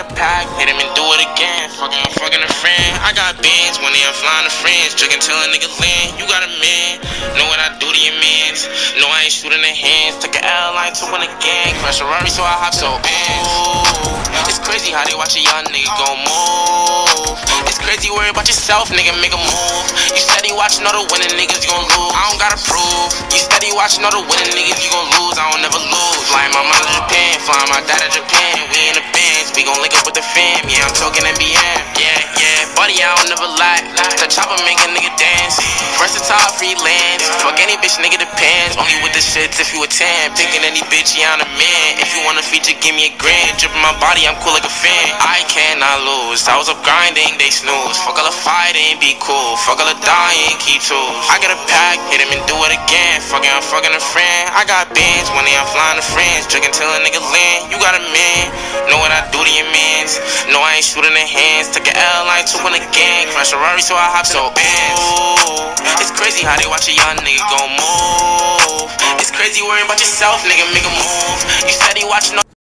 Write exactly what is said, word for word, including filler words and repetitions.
pack, hit him and do it again. Fucking, I'm fucking a friend. I got bands when I'm flying to friends. Drinking till a nigga land. You got a man. Know what I do to your mans. Know I ain't shooting the hands. Took an L line to win a gang. Crash a Rari, so I hop so bands. It's crazy how they watch a young nigga go move. It's crazy worry about yourself, nigga, make a move. You steady watching all the winning niggas, you gon' lose. I don't gotta prove. You steady watching all the winning niggas, you gon' lose. I don't never lose. Flying my mom to Japan, flying my dad to Japan. We in the bands, we gon' link up with the fam. Yeah, I'm talking N B M. Yeah, yeah, buddy, I don't never lie. The chopper make a nigga dance. Versatile freelance. Fuck any bitch, nigga depends. Only with the shits if you a ten. Picking any bitch, yeah, I'm a man. If you wanna feature, give me a grand. Dripping my body, I'm cool like a fan. I cannot lose. I was up grinding, they snooze. Fuck all the fighting, be cool. Fuck all the dying, keep tools. I got a pack, hit him and do it again. Fucking, I'm fucking a friend. I got bands when I'm flying to friends. Drinking till a nigga land. You got a man. Know what I do to your mans. Know I ain't shooting the hands. Took an L line to win a gang. Crash a Rari, so I hop so bands. It's crazy how they watch a young nigga go move. It's crazy worrying about yourself, nigga, make a move. You steady watching all